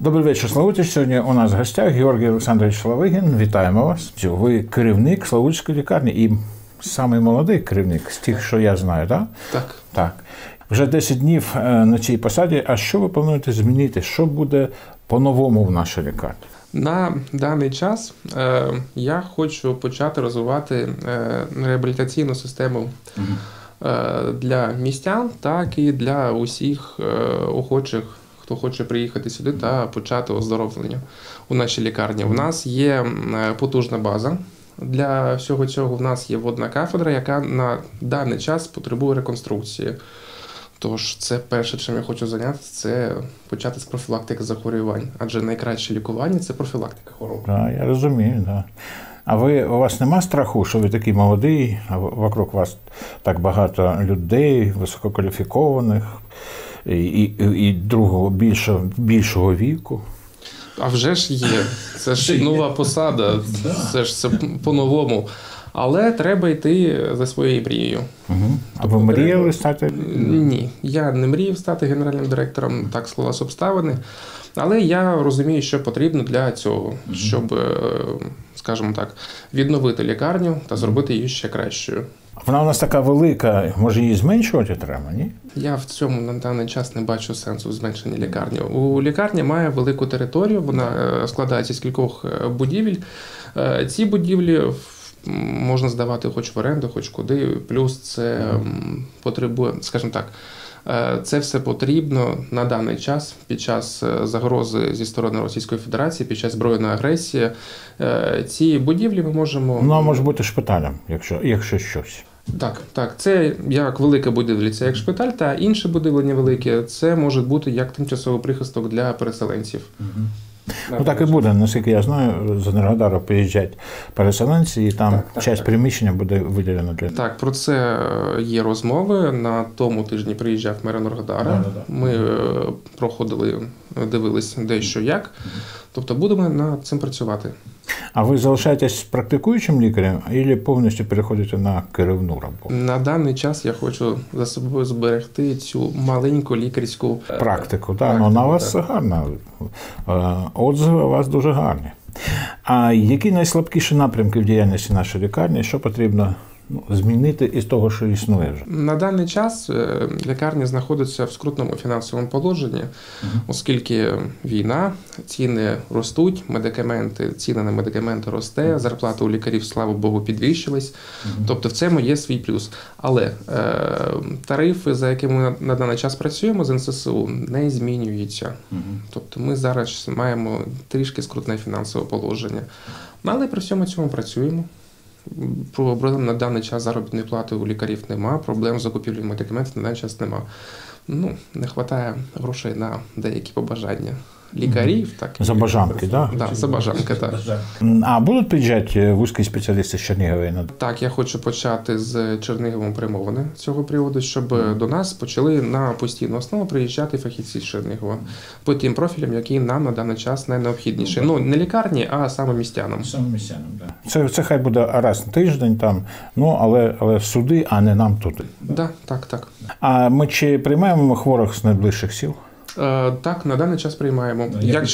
Добрий вечір, Славутич. Сьогодні у нас в гостях Георгій Олександрович Лавигін. Вітаємо вас. Ви керівник Славутської лікарні і самий молодий керівник з тих, що я знаю, так? Так. Так. Вже 10 днів на цій посаді. А що ви плануєте змінити? Що буде по-новому в нашій лікарні? На даний час я хочу почати розвивати реабілітаційну систему для містян, так і для усіх охочих, хто хоче приїхати сюди та почати оздоровлення у нашій лікарні. У нас є потужна база. Для всього цього в нас є водна кафедра, яка на даний час потребує реконструкції. Тож це перше, чим я хочу зайнятися, це почати з профілактики захворювань. Адже найкраще лікування – це профілактика хвороб. Так, я розумію, так. А у вас нема страху, що ви такий молодий, а вокруг вас так багато людей, висококваліфікованих і другого більшого віку? А вже ж є. Це ж нова посада, це ж по-новому. Але треба йти за своєю мрією. А ви мріяли стати? Ні, я не мріяв стати генеральним директором, так склалися обставини. Але я розумію, що потрібно для цього, щоб, скажімо так, відновити лікарню та зробити її ще кращою. Вона у нас така велика, може її зменшувати треба, ні? Я в цьому на даний час не бачу сенсу в зменшенні лікарні. У лікарні має велику територію, вона складається з кількох будівель. Ці будівлі можна здавати хоч в оренду, хоч куди. Плюс це потребує, скажімо так, це все потрібно на даний час, під час загрози зі сторони Російської Федерації, під час збройної агресії. Ці будівлі ми можемо... Вона може бути шпиталем, якщо щось. Так. Це як велика будівля, це як шпиталь, та інші будівлення великі, це може бути як тимчасовий прихисток для переселенців. Ну так і буде, наскільки я знаю, з Енергодару приїжджають переселенці, і там часть приміщення буде виділена для... Так, про це є розмови. На тому тижні приїжджав мер Енергодара. Ми проходили, дивились дещо як. Тобто будемо над цим працювати. А ви залишаєтесь практикуючим лікарем або повністю переходите на керівну роботу? На даний час я хочу за собою зберегти цю маленьку лікарську практику. Так, ну на вас гарна. Отзиви у вас дуже гарні. А які найслабкіші напрямки в діяльності нашої лікарні, що потрібно змінити із того, що існує вже? На даний час лікарня знаходиться в скрутному фінансовому положенні, оскільки війна, ціни ростуть, ціни на медикаменти росте, зарплата у лікарів, слава Богу, підвищилась. Тобто в цьому є свій плюс. Але тарифи, за якими ми на даний час працюємо з НССУ, не змінюються. Тобто ми зараз маємо трішки скрутне фінансове положення. Але при всьому цьому працюємо. Проблем на даний час заробітної плати у лікарів нема, проблем з закупівлею медикаментів на даний час нема. Не вистачає грошей на деякі побажання лікарів. Так, забажанки, так? Так, забажанки, так. А будуть приїжджати вузькі спеціалісти з Чернігова? Так, я хочу почати з Черніговом перемовини з цього приводу, щоб до нас почали на постійну основу приїжджати фахівці з Чернігова по тим профілям, які нам на даний час найнеобхідніші. Не лікарні, а саме містянам. Саме містянам, так. Це хай буде раз на тиждень, але суди, а не нам тут. Так. А ми чи приймаємо хворих з найближчих сіл? Так, на даний час приймаємо.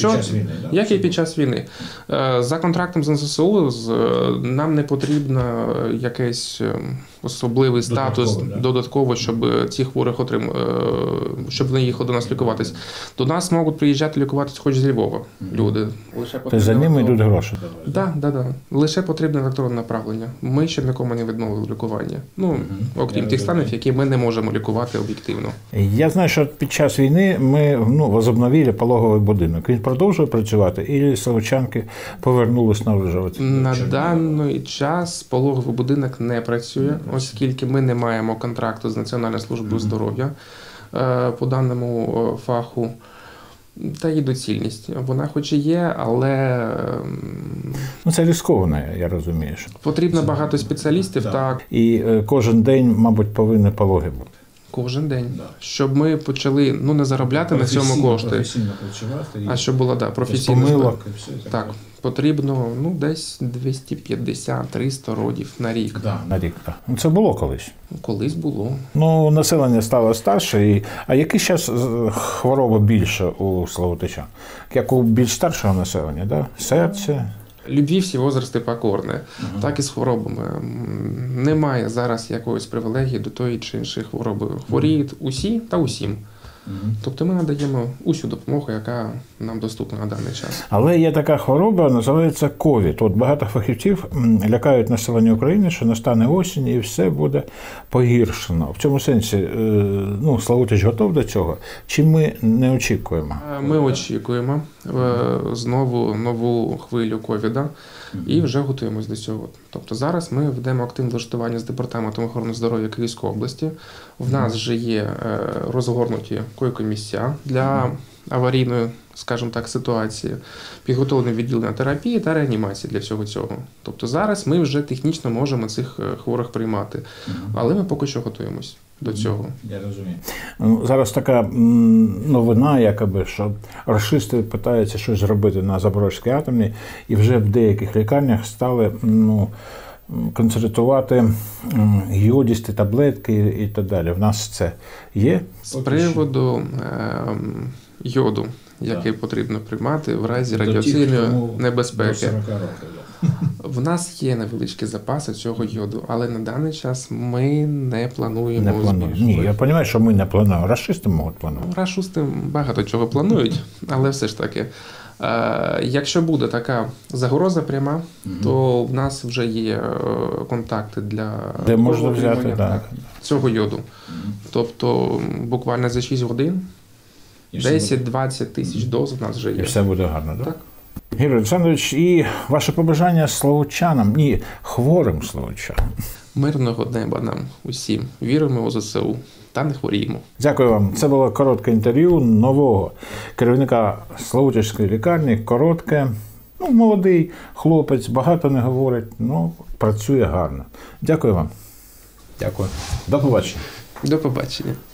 Як і під час війни. За контрактом з НССУ нам не потрібно якийсь особливий статус додатково, щоб ці хворих щоб вони їхали до нас лікуватись. До нас можуть приїжджати лікуватись хоч з Львова люди. Тобто за ними йдуть гроші? Так. Лише потрібне електронне направлення. Ми ще нікому не відмовили в лікуванні. Окрім тих станів, які ми не можемо лікувати об'єктивно. Я знаю, що під час війни ми возобновили пологовий будинок. Він продовжує працювати, і славучанки повернулись на Ужгород? На даний час пологовий будинок не працює, оскільки ми не маємо контракту з Національною службою здоров'я по даному фаху. Та її доцільність. Вона хоч і є, але... Це ризиковано, я розумію. Потрібно багато спеціалістів, так. І кожен день, мабуть, повинні пологи бути. Кожен день. Да. Щоб ми почали не заробляти на цьому кошти, професійно працювати. а щоб була професійна помилок. І все, і Так, потрібно десь 250-300 родів на рік. Да. На рік. Так. Ну, це було колись. Колись було. Ну, населення стало старше. А які зараз хвороби більше у Славутича? Як у більш старшого населення, да? Серце? Любві всі возрасти покорне, так і з хворобами. Немає зараз якоїсь привілегії до тої чи іншої хвороби. Хворіють усі та усім. Тобто ми надаємо усю допомогу, яка нам доступна на даний час. Але є така хвороба, називається ковід. От багато фахівців лякають населення України, що настане осінь і все буде погіршено. В цьому сенсі, Славутич готов до цього? Чи ми не очікуємо? Ми очікуємо знову нову хвилю ковіда і вже готуємось до цього. Тобто зараз ми ведемо активне влаштування з Департаментом охорони здоров'я Київської області. В нас вже є розгорнуті койко-місця для аварійної, скажімо так, ситуації, підготовлене відділення терапії та реанімації для всього цього. Тобто зараз ми вже технічно можемо цих хворих приймати, але ми поки що готуємось до цього. Я розумію. Зараз така новина, якоби, що рашисти питаються щось зробити на Запорізькій атомній, і вже в деяких лікарнях стали концентрувати йодісті таблетки і так далі. В нас це є? З приводу йоду, який потрібно приймати в разі радіаційної небезпеки. До 40 років. В нас є невеличкі запаси цього йоду, але на даний час ми не плануємо Не плануємо. збільшувати. Ні, я розумію, що ми не плануємо. Рашисти можуть планувати. Рашисти багато чого планують, але все ж таки, якщо буде така загроза пряма, то в нас вже є контакти для Де можна взяти, отримання, так. цього йоду. Тобто буквально за 6 годин І все буде. 10-20 тисяч доз в нас вже І є. все буде гарно, так? Так. Григорій Олександрович, і ваше побажання славутчанам, хворим славутчанам. Мирного неба нам усім. Віримо у ЗСУ та не хворіємо. Дякую вам. Це було коротке інтерв'ю нового керівника Славутичської лікарні. Коротке, молодий хлопець, багато не говорить, працює гарно. Дякую вам. Дякую. До побачення. До побачення.